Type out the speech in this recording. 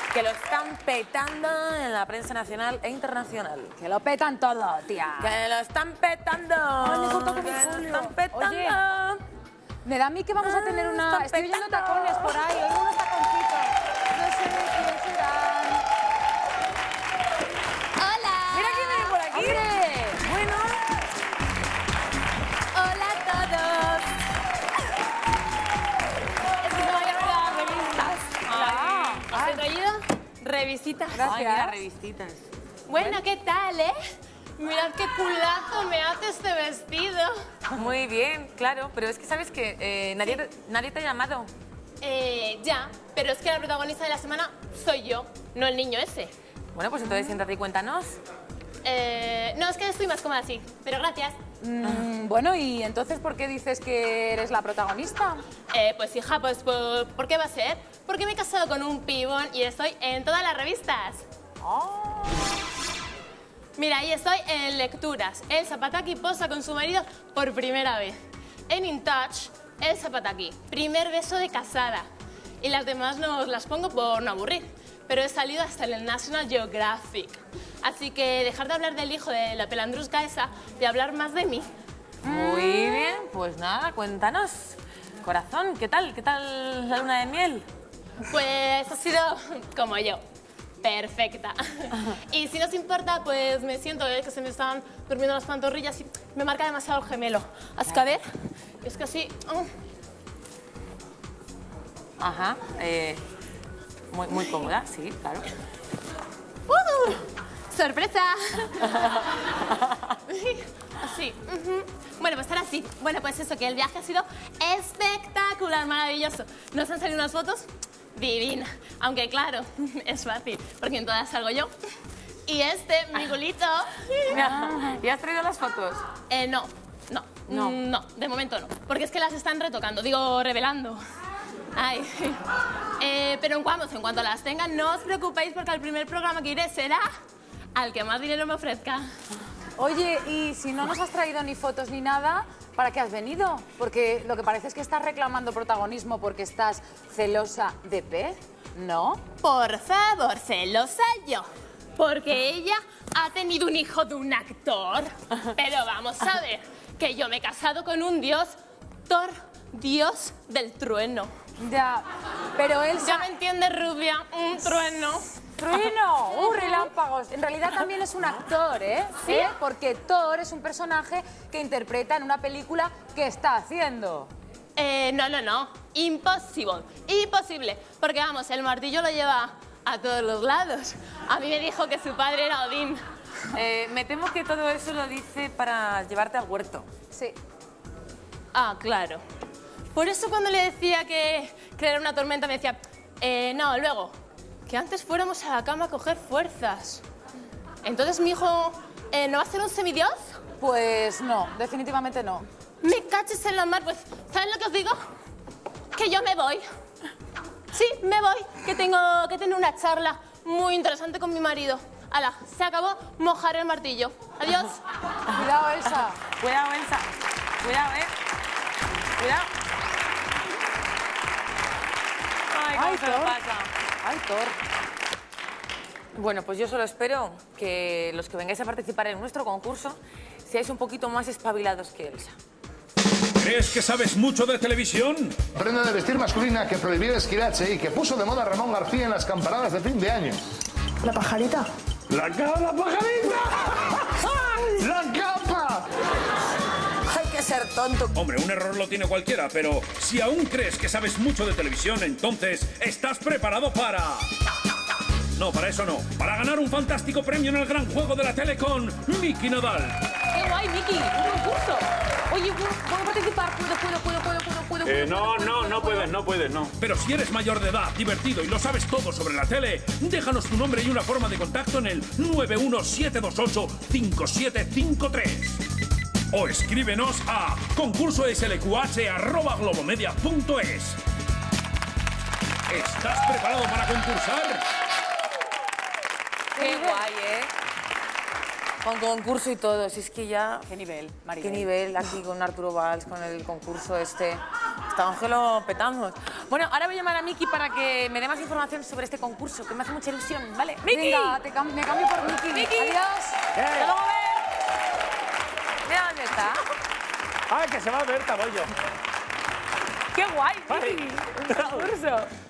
que lo están petando en la prensa nacional e internacional. Que lo petan todo, tía. Que lo están petando. Ay, me corto con mi Que lo folio. están petando. Oye, me da a mí que vamos a tener una... están Estoy oyendo petando. tacones por ahí, oigo unos taconcitos. No sé quién serán. ¡Hola! Mira quién viene por aquí. ¡Hombre! Bueno. ¡Hola a todos! Es que se me habían olvidado las revistas. ¿Os he traído? Revisitas. Gracias. Ay, mira, revistitas. Bueno, ¿qué tal, Mirad qué culazo me hace este vestido. Muy bien, claro, pero es que sabes que nadie te ha llamado. Ya, pero es que la protagonista de la semana soy yo, no el niño ese. Bueno, pues entonces siéntate y cuéntanos. No, es que estoy más cómoda así, pero gracias. Bueno, ¿y entonces por qué dices que eres la protagonista? Pues hija, pues ¿por qué va a ser? Porque me he casado con un pibón y estoy en todas las revistas. Oh. Mira, ahí estoy en Lecturas. El Zapataki posa con su marido por primera vez. En In Touch, el Zapataki, primer beso de casada. Y las demás no os las pongo por no aburrir. Pero he salido hasta en el National Geographic. Así que dejar de hablar del hijo de la pelandrusca esa y hablar más de mí. Muy bien, pues nada, cuéntanos. Corazón, ¿qué tal? ¿Qué tal la luna de miel? Pues ha sido como yo. Perfecta. Y si no os importa, pues me siento que se me están durmiendo las pantorrillas y me marca demasiado el gemelo. Así que a ver, es que así... Ajá, muy cómoda, sí, claro. ¡Sorpresa! Así. Bueno, pues ahora sí. Bueno, pues eso, que el viaje ha sido espectacular, maravilloso. ¿Nos han salido unas fotos? Divina. Aunque claro, es fácil, porque en todas salgo yo. Y mi culito... ¿Y has traído las fotos? No, de momento no. Porque es que las están retocando, digo, revelando. Ay. Pero en cuanto las tengan, no os preocupéis porque el primer programa que iré será al que más dinero me ofrezca. Oye, y si no nos has traído ni fotos ni nada, ¿para qué has venido? Porque lo que parece es que estás reclamando protagonismo porque estás celosa de Pez, ¿no? Por favor, celosa yo. Porque ella ha tenido un hijo de un actor. Pero vamos a ver, que yo me he casado con un dios, Thor, dios del trueno. Ya, pero él... ¿Ya me entiendes, rubia? Un trueno. ¡Trueno! ¡Relámpagos! En realidad también es un actor, ¿eh? ¿Sí? Porque Thor es un personaje que interpreta en una película que está haciendo. No. Imposible. Porque vamos, el martillo lo lleva a todos los lados. A mí me dijo que su padre era Odín. Me temo que todo eso lo dice para llevarte al huerto. Sí. Ah, claro. Por eso cuando le decía que era una tormenta me decía, no, luego, que antes fuéramos a la cama a coger fuerzas. Entonces mi hijo, ¿no va a ser un semidios? Pues no, definitivamente no. Me caches en la mar, pues, ¿saben lo que os digo? Que yo me voy. Sí, me voy, que tengo que tener una charla muy interesante con mi marido. Hala, se acabó, mojar el martillo. Adiós. Cuidado, Elsa. Cuidado, Elsa. Cuidado, Cuidado. Ay, ¿cómo se lo Thor. pasa? Ay, Thor. Bueno, pues yo solo espero que los que vengáis a participar en nuestro concurso seáis un poquito más espabilados que Elsa. ¿Crees que sabes mucho de televisión? Prenda de vestir masculina que prohibió Esquilache y que puso de moda Ramón García en las campanadas de fin de año. La pajarita. ¡La pajarita! ¡La capa! Hay que ser tonto. Hombre, un error lo tiene cualquiera, pero si aún crees que sabes mucho de televisión, entonces estás preparado para... No, para eso no. Para ganar un fantástico premio en el gran juego de la tele con Miki Nadal. ¡Qué guay, Miki! ¡Un concurso! Oye, ¿puedo participar? ¿Puedo? No puedes. Pero si eres mayor de edad, divertido y lo sabes todo sobre la tele, déjanos tu nombre y una forma de contacto en el 917285753. O escríbenos a concursoslqh@globomedia.es. ¿Estás preparado para concursar? Qué guay, Con concurso y todo. Si es que ya... ¿Qué nivel, Maribel? ¿Qué nivel aquí con Arturo Valls, con el concurso este? Está Hasta Ángelo petamos. Bueno, ahora voy a llamar a Miki para que me dé más información sobre este concurso, que me hace mucha ilusión, ¿vale? ¡Miki! Venga, me cambio por Miki. ¡Miki! Adiós. ¡Hasta luego, Bert! Mira dónde está. ¡Ay, que se va a ver, Tabollo! ¡Qué guay, Miki! Un concurso.